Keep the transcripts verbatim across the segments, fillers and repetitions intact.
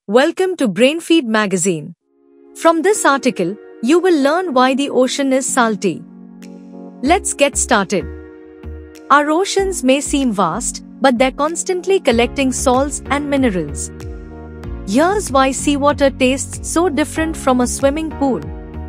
Welcome to Brainfeed magazine. From this article, you will learn why the ocean is salty. Let's get started. Our oceans may seem vast, but they're constantly collecting salts and minerals. Here's why seawater tastes so different from a swimming pool.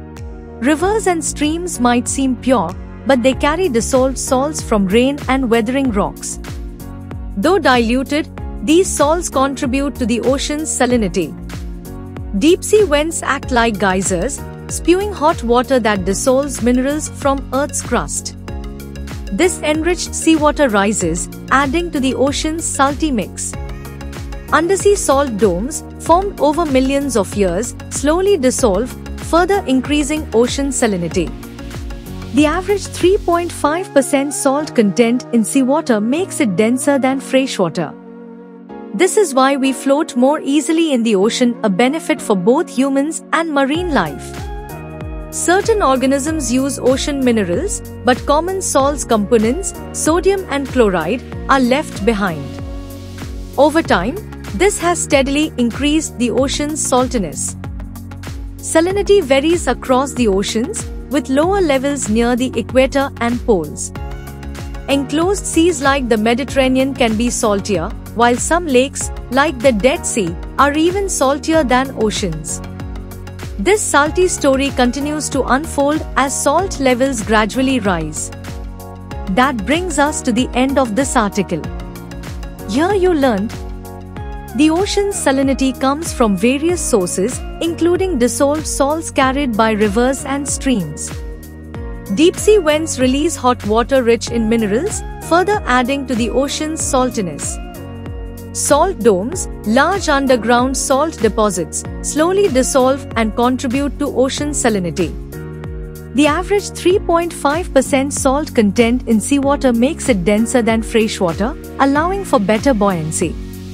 Rivers and streams might seem pure, but they carry dissolved salts from rain and weathering rocks. Though diluted, these salts contribute to the ocean's salinity. Deep-sea vents act like geysers, spewing hot water that dissolves minerals from Earth's crust. This enriched seawater rises, adding to the ocean's salty mix. Undersea salt domes, formed over millions of years, slowly dissolve, further increasing ocean salinity. The average three point five percent salt content in seawater makes it denser than freshwater. This is why we float more easily in the ocean, a benefit for both humans and marine life. Certain organisms use ocean minerals, but common salts components, sodium and chloride, are left behind. Over time, this has steadily increased the ocean's saltiness. Salinity varies across the oceans, with lower levels near the equator and poles. Enclosed seas like the Mediterranean can be saltier, while some lakes, like the Dead Sea, are even saltier than oceans. This salty story continues to unfold as salt levels gradually rise. That brings us to the end of this article. Here you learned: the ocean's salinity comes from various sources, including dissolved salts carried by rivers and streams. Deep-sea vents release hot water rich in minerals, further adding to the ocean's saltiness. Salt domes, large underground salt deposits, slowly dissolve and contribute to ocean salinity. The average three point five percent salt content in seawater makes it denser than freshwater, allowing for better buoyancy.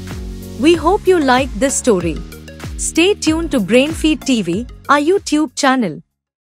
We hope you liked this story. Stay tuned to Brainfeed T V, our YouTube channel.